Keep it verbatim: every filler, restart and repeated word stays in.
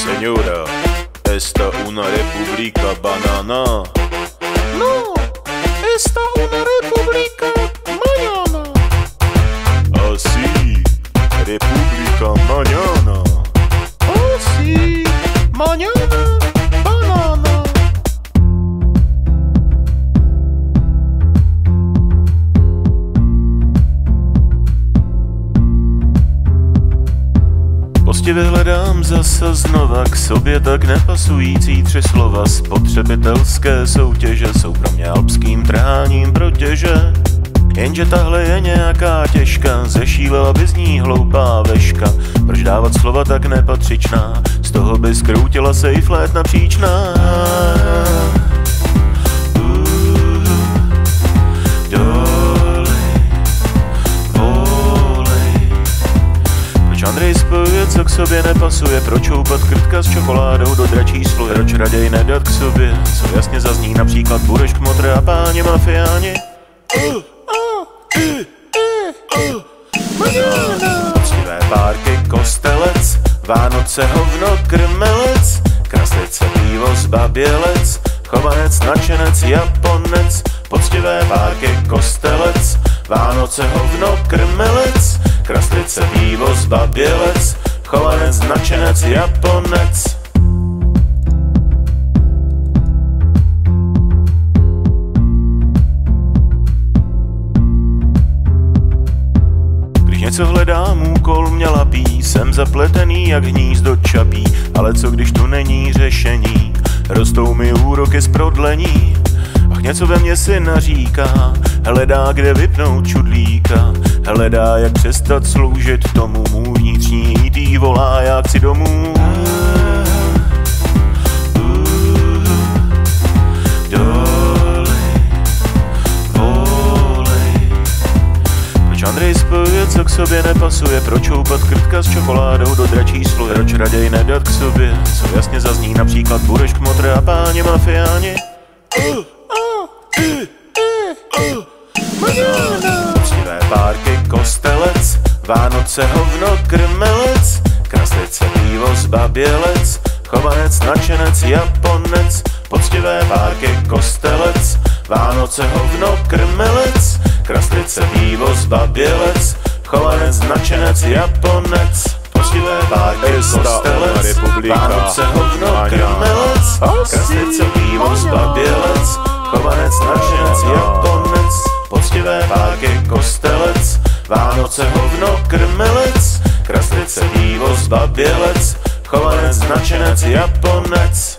Señora, esta una república banana. No, esta una república mañana. Así, república mañana. Oh sí, mañana banana. Poctivě hledám zase znova k sobě tak nepasující tři slova. Spotřebitelské soutěže jsou pro mě alpským trháním protěže. Jenže tahle je nějaká těžká, zešílela by z ní hloupá veška. Proč dávat slova tak nepatřičná, z toho by skroutila sejflét napříčná. Andrej spojuje, co k sobě nepasuje. Proč houpat krtka s čokoládou do dračí sluje? Proč raději nedat k sobě, co jasně zazní, například budeš kmotr a páni mafiáni? Poctivé párky, kostelec, Vánoce, hovno, krmelec, kraslice, pivo, zbabělec, chovanec, nadšenec, Japonec. Poctivé párky, kostelec, Vánoce, hovno, krmelec, kraslice, pivo, zbabělec, chovanec, nadšenec, Japonec. Když něco hledám, úkol mě lapí, jsem zapletený jak hnízdo čapí, ale co když tu není řešení, rostou mi úroky z prodlení. Ach, něco ve mně si naříká, hledá, kde vypnout čudlíka, hledá, jak přestat sloužit tomu, můj vnitřní í té volá, já chci domů. Proč Andrej spojuje, co k sobě nepasuje? Proč houpat krtka s čokoládou do dračí sluje? Proč raději nedat k sobě, co jasně zazní, například budeš kmotr a páni mafiáni? Poctivé párky, kostelec, Vánoce, hovno, krmelec, kraslice, pivo, zbabělec, chovanec, nadšenec, Japonec. Poctivé párky, kostelec, Vánoce, hovno, krmelec, kraslice, pivo, zbabělec, chovanec, nadšenec, Japonec. Poctivé párky, kostelec, Vánoce, hovno, krmelec, kraslice, pivo, zbabělec, chovanec, nadšenec, Japonec. Poctivé párky, kostelec, Vánoce, hovno, krmelec, kraslice, pivo, zbabělec, chovanec, nadšenec, Japonec.